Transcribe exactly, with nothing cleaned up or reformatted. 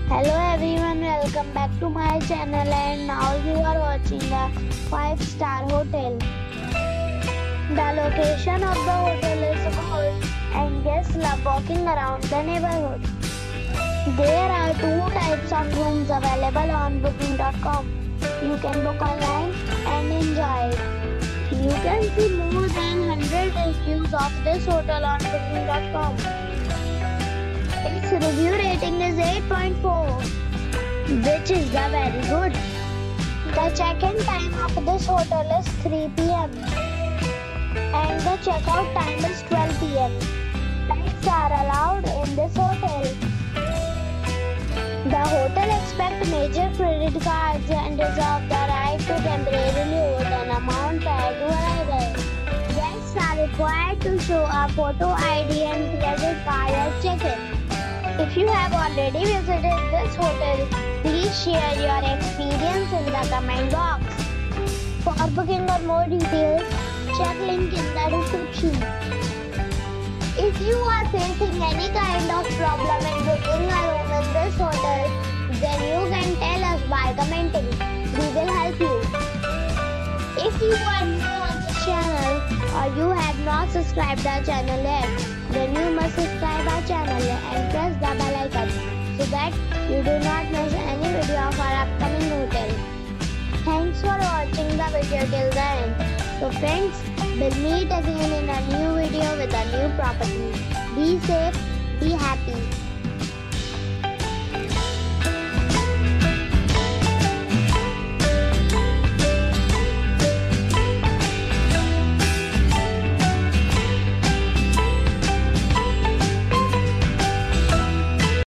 Hello everyone, welcome back to my channel, and now you are watching a five star hotel. The location of the hotel is good and guests love walking around the neighborhood. There are two types of rooms available on booking dot com. You can book online and enjoy it. You can see more than one hundred reviews of this hotel on booking dot com. Its review rating is eight point four, which is the very good. The check-in time of this hotel is three p m and the check-out time is twelve p m Pets are allowed in this hotel. The hotel accepts major credit cards and reserves the right to temporarily hold an amount prior to arrival. Guests are required to show a photo I D and credit card at check-in. If you have already visited this hotel, please share your experience in the comment box. For booking or more details, check link in the description. If you are facing any kind of problem in booking a room in this hotel, then you can tell us by commenting. We will help you. If you are new on this channel or you have not subscribed our channel yet, then you must subscribe our channel and press the bell icon so that you do not miss any video of our upcoming hotel. Thanks for watching the video till the end. So friends, we'll meet again in a new video with a new property. Be safe, be happy.